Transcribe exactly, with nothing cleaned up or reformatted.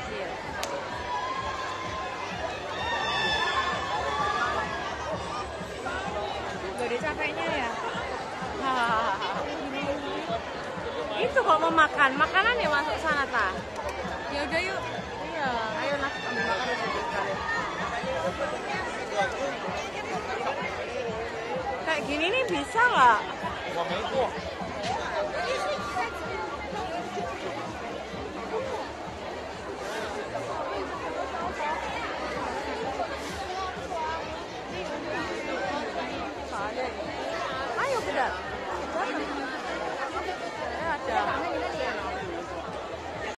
Iya. Gak ada capeknya ya. Itu kalau mau makan, makanan ya masuk sana ta. Ya udah yuk. Iya, ayo nak ambil makan di situ. Kayak gini nih bisa nggak?